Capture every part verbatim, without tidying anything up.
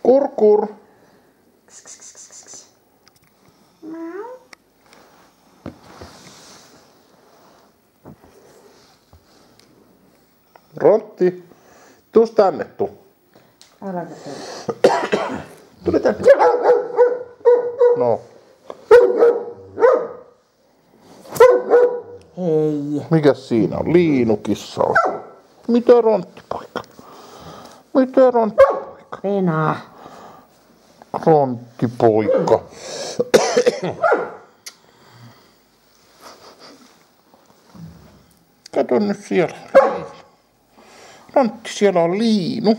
Kur kur. Rontti, tuus tänne tuu. Äläkä tänne. Tule tänne. No. Hei. Mikäs siinä on? Liinukissa on. Mitä Ronttipoika? Mitä Ronttipoika? Penaa. Ronttipoika. Kato nyt siellä. Rontti, siellä on liinu.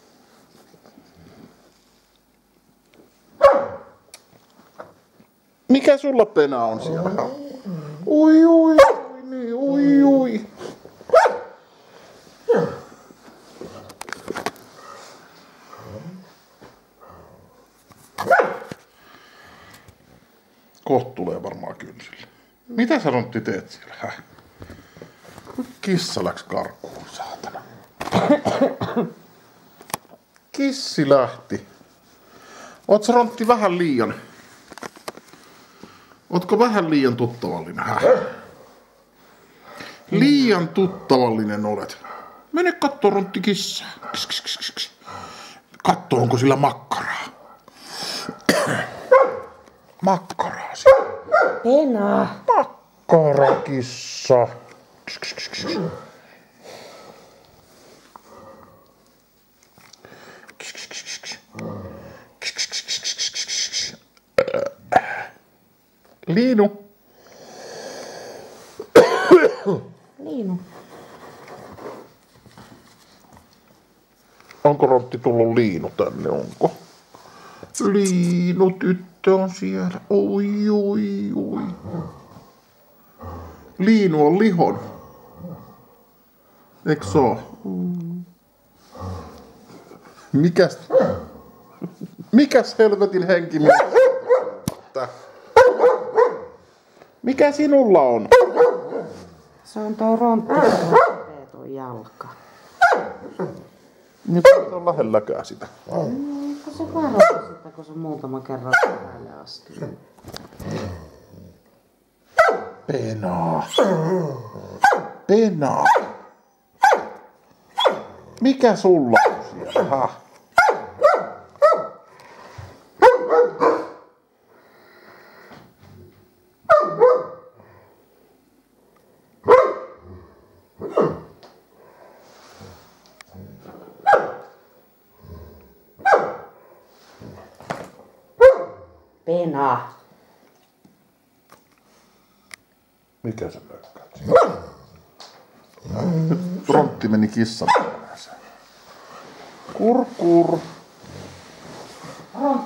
Mikä sulla Pena on siellä? Ui ui ui ui ui. Koht tulee varmaan kynsille. Mitä sä Rontti teet siellä? Häh? Kissa läks karkuun, saatana. Kissi lähti. Oot sä Rontti vähän liian... Ootko vähän liian tuttavallinen? Häh? Liian tuttavallinen olet. Mene kattoo Rontti kissaa. Kis, kis, kis, kis. Katso, onko sillä makkaraa. Makkaraa siellä. Penaa. Makkarakissa. Kis, kis, kis, kis. Kis, kis, kis, kis, kis. Kis, kis, kis, kis, kis, kis, kis. Liinu. Liinu. Onko Rontti tullut Liinu tänne, onko? Liinu tyttö on siellä. Oi, oi, oi. Liinu on lihon. Eikö se oo? Mikäs? Mikäs helvetin henki minä? Mikä sinulla on? Se on toi Rontti, kun tuo jalka. Nyt ei ole lähelläkään sitä. Eikö se varoita sitä, kun se muutama kerran päälle astuu? Penaa. Penaa. Mikä sulla on siellä? Ha? Penaa. Mikä se mökkäät siinä? Nyt Rontti meni kissan perässä. Kur kur. Rontti.